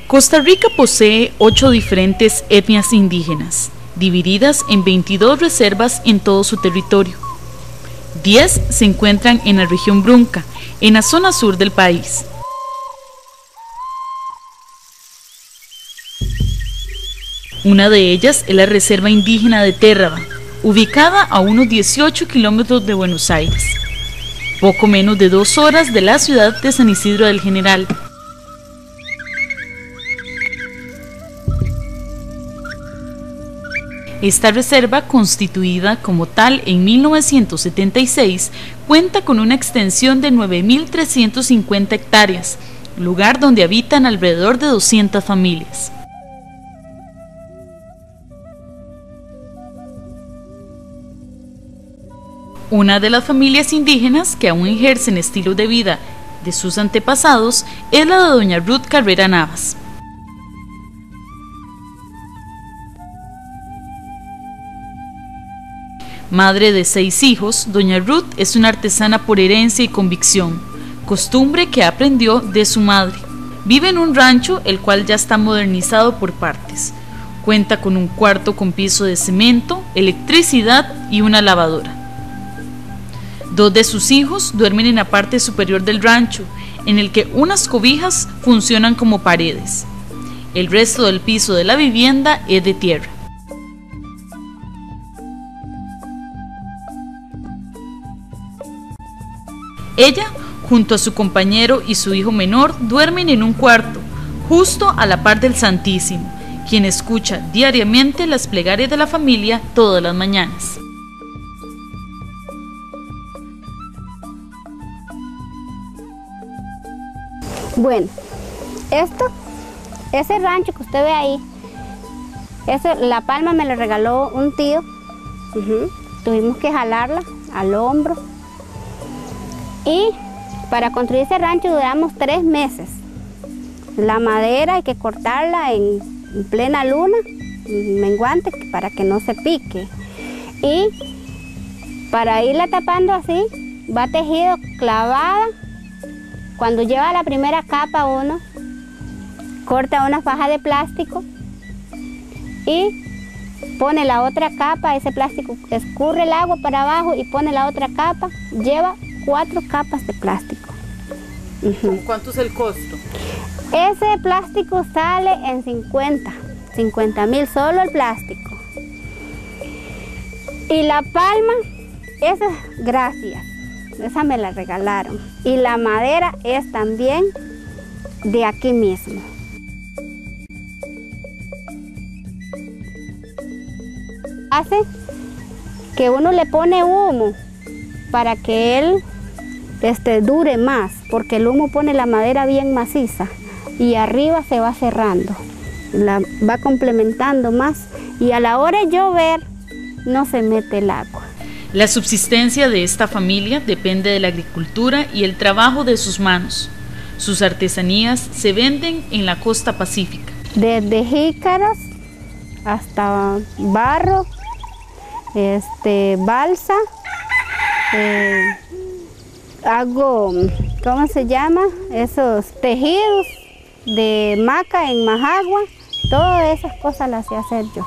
Costa Rica posee 8 diferentes etnias indígenas, divididas en 22 reservas en todo su territorio. 10 se encuentran en la región Brunca, en la zona sur del país. Una de ellas es la Reserva Indígena de Térraba, ubicada a unos 18 kilómetros de Buenos Aires, poco menos de 2 horas de la ciudad de San Isidro del General. Esta reserva, constituida como tal en 1976, cuenta con una extensión de 9.350 hectáreas, lugar donde habitan alrededor de 200 familias. Una de las familias indígenas que aún ejercen estilo de vida de sus antepasados es la de doña Ruth Carrera Navas. Madre de 6 hijos, doña Ruth es una artesana por herencia y convicción, costumbre que aprendió de su madre. Vive en un rancho el cual ya está modernizado por partes. Cuenta con un cuarto con piso de cemento, electricidad y una lavadora. 2 de sus hijos duermen en la parte superior del rancho, en el que unas cobijas funcionan como paredes. El resto del piso de la vivienda es de tierra. Ella, junto a su compañero y su hijo menor, duermen en un cuarto, justo a la par del Santísimo, quien escucha diariamente las plegarias de la familia todas las mañanas. Bueno, ese rancho que usted ve ahí, la palma me lo regaló un tío. Tuvimos que jalarla al hombro. Y para construir ese rancho duramos 3 meses. La madera hay que cortarla en plena luna, menguante, para que no se pique. Y para irla tapando así, va tejido clavada. Cuando lleva la primera capa uno, corta una faja de plástico y pone la otra capa, ese plástico escurre el agua para abajo y pone la otra capa, lleva 4 capas de plástico. ¿Cuánto es el costo? Ese plástico sale en 50.000 solo el plástico. Y la palma, esa es gracias. Esa me la regalaron. Y la madera es también de aquí mismo. Hace que uno le pone humo para que él dure más, porque el humo pone la madera bien maciza y arriba se va cerrando, la va complementando más y a la hora de llover no se mete el agua. La subsistencia de esta familia depende de la agricultura y el trabajo de sus manos. Sus artesanías se venden en la costa pacífica. Desde jícaras hasta barro, balsa, hago, ¿cómo se llama? Esos tejidos de maca en majagua, todas esas cosas las sé hacer yo.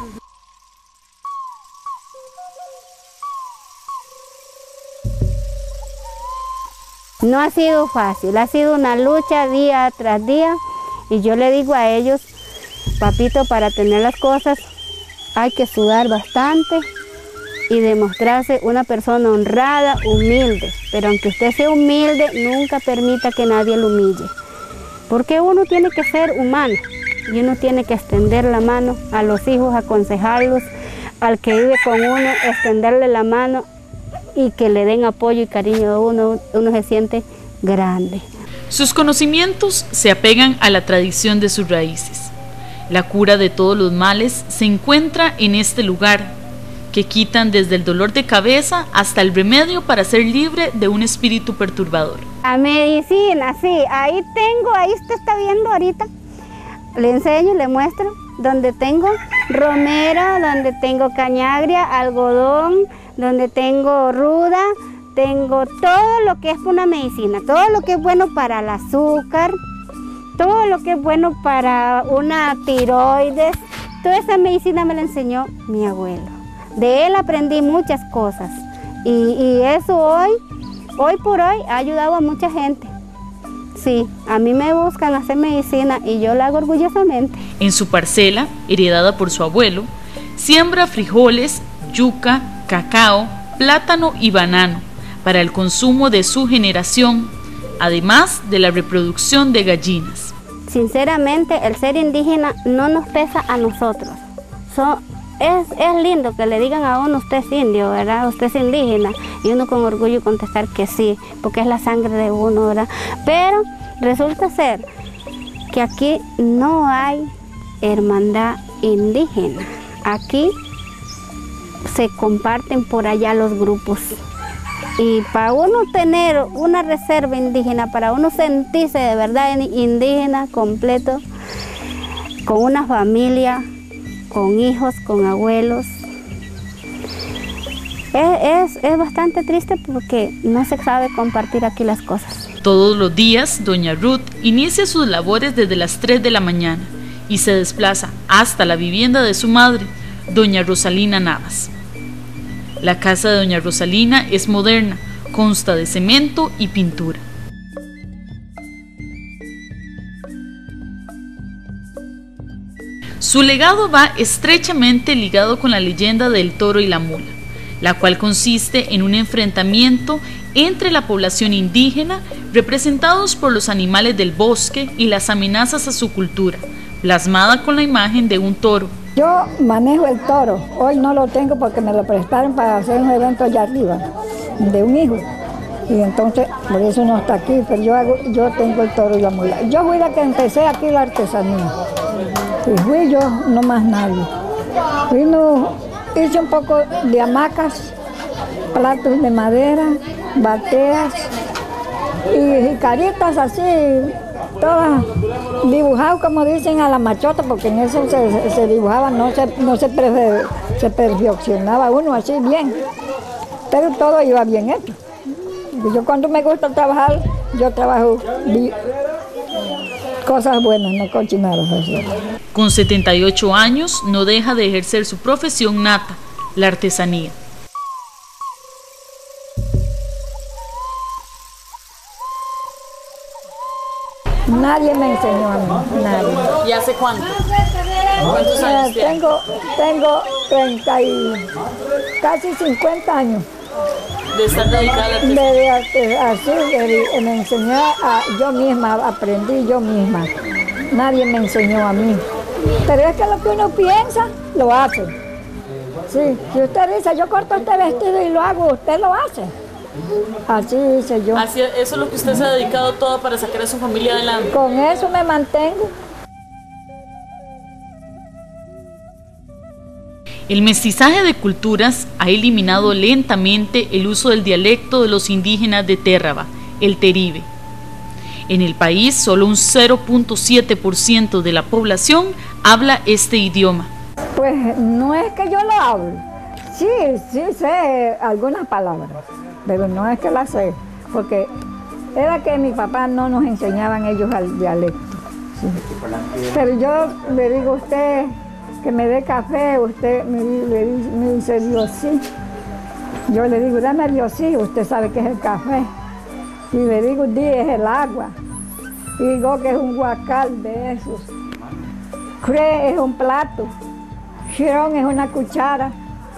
No ha sido fácil, ha sido una lucha día tras día y yo le digo a ellos, papito, para tener las cosas hay que sudar bastante y demostrarse una persona honrada, humilde, pero aunque usted sea humilde, nunca permita que nadie lo humille, porque uno tiene que ser humano y uno tiene que extender la mano a los hijos, aconsejarlos, al que vive con uno, extenderle la mano y que le den apoyo y cariño a uno se siente grande. Sus conocimientos se apegan a la tradición de sus raíces. La cura de todos los males se encuentra en este lugar, que quitan desde el dolor de cabeza hasta el remedio para ser libre de un espíritu perturbador. La medicina, sí, ahí usted está viendo ahorita, le enseño, le muestro, donde tengo romero, donde tengo cañagria, algodón, donde tengo ruda, tengo todo lo que es una medicina, todo lo que es bueno para el azúcar, todo lo que es bueno para una tiroides, toda esa medicina me la enseñó mi abuelo. De él aprendí muchas cosas y eso hoy por hoy ha ayudado a mucha gente. Sí, a mí me buscan hacer medicina y yo la hago orgullosamente. En su parcela, heredada por su abuelo, siembra frijoles, yuca, cacao, plátano y banano para el consumo de su generación, además de la reproducción de gallinas. Sinceramente, el ser indígena no nos pesa a nosotros. Es lindo que le digan a uno, usted es indio, ¿verdad? Usted es indígena, y uno con orgullo contestar que sí, porque es la sangre de uno, ¿verdad? Pero resulta ser que aquí no hay hermandad indígena. Aquí se comparten por allá los grupos. Y para uno tener una reserva indígena, para uno sentirse de verdad indígena completo, con una familia, con hijos, con abuelos, es bastante triste porque no se sabe compartir aquí las cosas. Todos los días, doña Ruth inicia sus labores desde las 3 de la mañana y se desplaza hasta la vivienda de su madre, doña Rosalina Navas. La casa de doña Rosalina es moderna, consta de cemento y pintura. Su legado va estrechamente ligado con la leyenda del toro y la mula, la cual consiste en un enfrentamiento entre la población indígena, representados por los animales del bosque, y las amenazas a su cultura, plasmada con la imagen de un toro. Yo manejo el toro, hoy no lo tengo porque me lo prestaron para hacer un evento allá arriba, de un hijo. Y entonces, por eso no está aquí, pero yo tengo el toro y la mula. Yo fui la que empecé aquí la artesanía. Y fui yo, no más nadie. Hice un poco de hamacas, platos de madera, bateas y caritas así, todas dibujadas, como dicen, a la machota, porque en eso se dibujaba, se perfeccionaba uno así bien, pero todo iba bien hecho. Yo cuando me gusta trabajar, yo trabajo cosas buenas, no cochinadas así. Con 78 años no deja de ejercer su profesión nata, la artesanía. Nadie me enseñó a mí, nadie. ¿Y hace cuánto? ¿Cuántos años tiene? Tengo 30 y casi 50 años. De estar dedicada a la artesanía. Me enseñé yo misma, aprendí yo misma. Nadie me enseñó a mí. Pero es que lo que uno piensa, lo hace. Sí, si usted dice, yo corto este vestido y lo hago, usted lo hace. Así hice yo. Así, eso es lo que usted se ha dedicado todo para sacar a su familia adelante. Con eso me mantengo. El mestizaje de culturas ha eliminado lentamente el uso del dialecto de los indígenas de Térraba, el teribe. En el país, solo un 0.7% de la población habla este idioma. Pues no es que yo lo hable. Sí sé algunas palabras, pero no es que las sé, porque era que mi papá no nos enseñaban ellos al dialecto. Sí. Pero yo le digo a usted que me dé café, usted me dice Dios sí. Yo le digo, dame Dios sí, usted sabe que es el café. Y le digo, di es el agua. Y digo que es un guacal de esos. Cre es un plato. Chirón es una cuchara.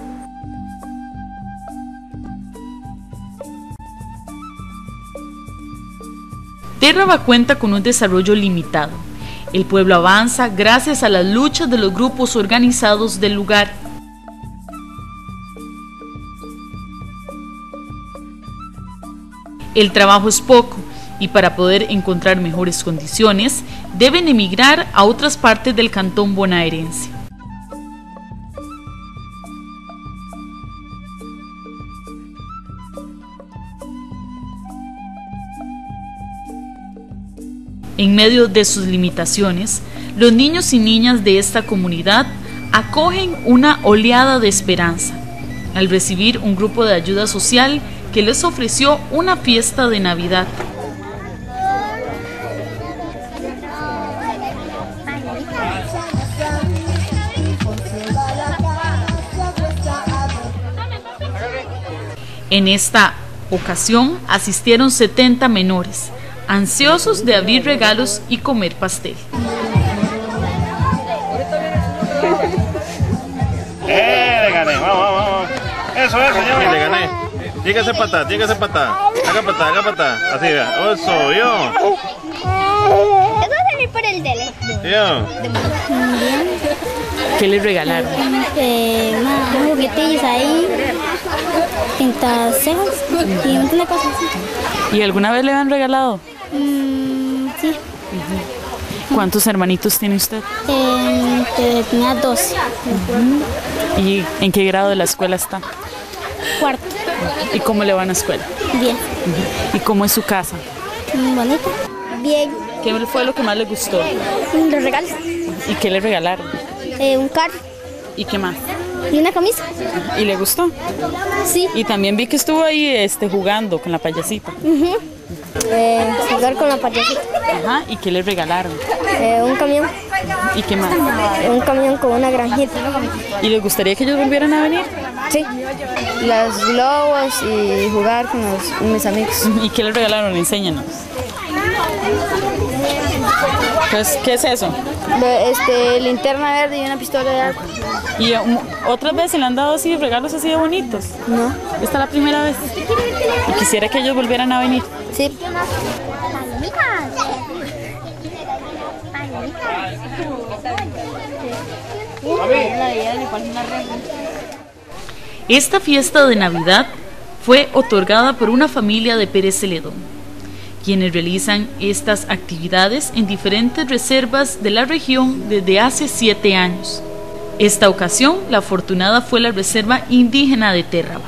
Térraba cuenta con un desarrollo limitado. El pueblo avanza gracias a las luchas de los grupos organizados del lugar. El trabajo es poco y para poder encontrar mejores condiciones deben emigrar a otras partes del cantón bonaerense. En medio de sus limitaciones, los niños y niñas de esta comunidad acogen una oleada de esperanza al recibir un grupo de ayuda social que les ofreció una fiesta de Navidad. En esta ocasión asistieron 70 menores, ansiosos de abrir regalos y comer pastel. Le gané, vamos. Eso, señor. Sí, le gané. Lléguese para atrás. Haga patá. Así, vea. Eso, yo. ¿Te va a salir por el dele? Yo. ¿Qué les regalaron? Unos juguetillos ahí, pintas cejas y un montón de cosas. ¿Y alguna vez le han regalado? Sí. ¿Cuántos hermanitos tiene usted? Tenía 12. ¿Y en qué grado de la escuela está? Cuarto. ¿Y cómo le va en la escuela? Bien. ¿Y cómo es su casa? Bonito. Bien. ¿Qué fue lo que más le gustó? Los regalos. ¿Y qué le regalaron? Un carro. ¿Y qué más? Y una camisa. ¿Y le gustó? Sí. Y también vi que estuvo ahí jugando con la payasita. Jugar con la payasita. Ajá. ¿Y qué le regalaron? Un camión. ¿Y qué más? Un camión con una granjita. ¿Y les gustaría que ellos volvieran a venir? Sí. Los globos y jugar con mis amigos. ¿Y qué le regalaron? Enséñanos. Pues, ¿qué es eso? Linterna verde y una pistola de agua. ¿Y otras veces le han dado así regalos así de bonitos? No. ¿Esta es la primera vez? ¿Y quisiera que ellos volvieran a venir? Sí. Esta fiesta de Navidad fue otorgada por una familia de Pérez Celedón, quienes realizan estas actividades en diferentes reservas de la región desde hace 7 años. Esta ocasión, la afortunada fue la Reserva Indígena de Térraba.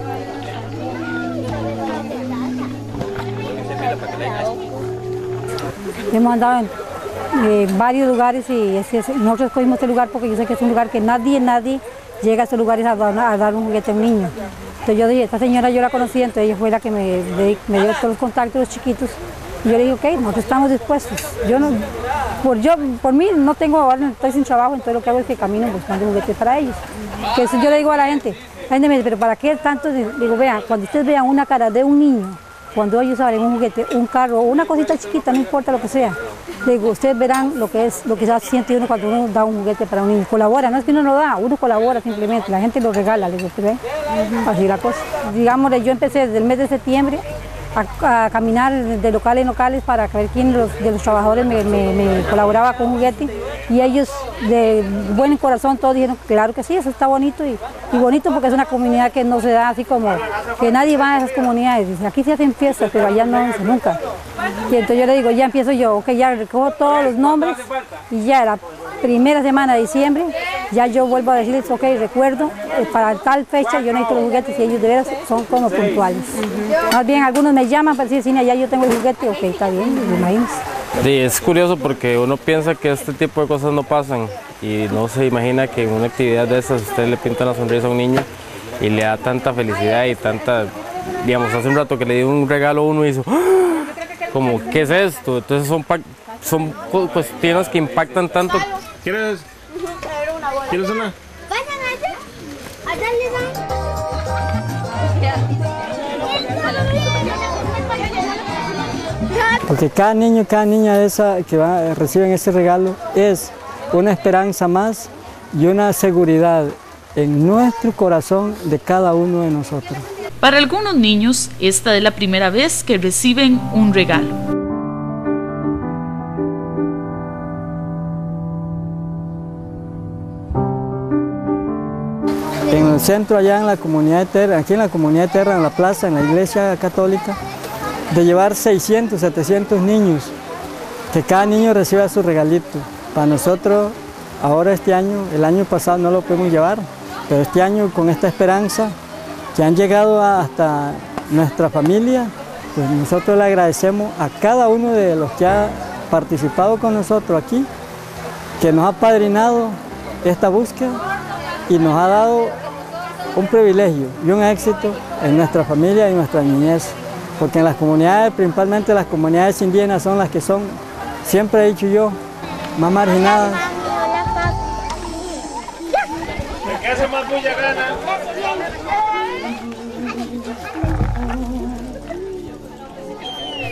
Hemos andado en varios lugares y nosotros escogimos este lugar porque yo sé que es un lugar que nadie llega a estos lugares a dar un juguete a un niño. Entonces yo dije, esta señora yo la conocía, entonces ella fue la que me dio todos los contactos de los chiquitos. Y yo le dije, ok, nosotros estamos dispuestos. Por mí no tengo, ahora estoy sin trabajo, entonces lo que hago es que camino buscando juguetes para ellos. Que eso yo le digo a la gente me dice, pero ¿para qué tanto? Digo, vean, cuando ustedes vean una cara de un niño, cuando ellos abren un juguete, un carro, una cosita chiquita, no importa lo que sea, digo, ustedes verán lo que se siente uno cuando uno da un juguete para un niño. Colabora, no es que uno lo da, uno colabora simplemente, la gente lo regala, le digo, ¿ve? Así la cosa. Digamos, yo empecé desde el mes de septiembre a caminar de locales en locales para ver quién de los trabajadores me colaboraba con juguete, y ellos de buen corazón todos dijeron, claro que sí, eso está bonito, y bonito porque es una comunidad que no se da así como, que nadie va a esas comunidades, dice, aquí se hacen fiestas, pero allá no, nunca. Y entonces yo le digo, ya empiezo yo, ok, ya recojo todos los nombres, y ya la primera semana de diciembre, ya yo vuelvo a decirles, ok, recuerdo, para tal fecha yo necesito los juguetes, y ellos de veras son como puntuales. Más bien algunos me llaman para decir, sí, allá yo tengo el juguete, ok, está bien, imagínense. Sí, es curioso porque uno piensa que este tipo de cosas no pasan y no se imagina que en una actividad de esas usted le pinta una sonrisa a un niño y le da tanta felicidad y tanta, digamos, hace un rato que le dio un regalo a uno y hizo, ¡ah! Como, ¿qué es esto? Entonces son cuestiones que impactan tanto. ¿Quieres una? Porque cada niño, cada niña de esa que reciben ese regalo es una esperanza más y una seguridad en nuestro corazón de cada uno de nosotros. Para algunos niños, esta es la primera vez que reciben un regalo. En el centro, allá en la comunidad de Terra, aquí en la comunidad de Terra, en la plaza, en la iglesia católica, de llevar 600, 700 niños, que cada niño reciba su regalito. Para nosotros, ahora este año, el año pasado no lo pudimos llevar, pero este año con esta esperanza que han llegado hasta nuestra familia, pues nosotros le agradecemos a cada uno de los que ha participado con nosotros aquí, que nos ha padrinado esta búsqueda y nos ha dado un privilegio y un éxito en nuestra familia y en nuestra niñez. Porque en las comunidades, principalmente las comunidades indígenas, son las que son, siempre he dicho yo, más marginadas. ¿Qué hace más bulla gana?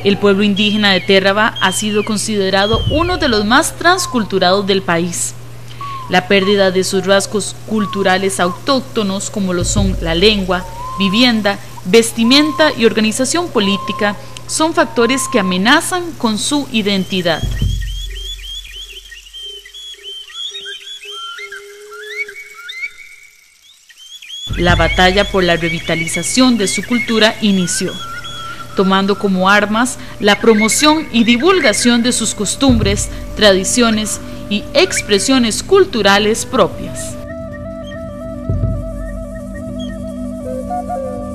El pueblo indígena de Térraba ha sido considerado uno de los más transculturados del país. La pérdida de sus rasgos culturales autóctonos, como lo son la lengua, vivienda, vestimenta y organización política, son factores que amenazan con su identidad. La batalla por la revitalización de su cultura inició, tomando como armas la promoción y divulgación de sus costumbres, tradiciones y expresiones culturales propias.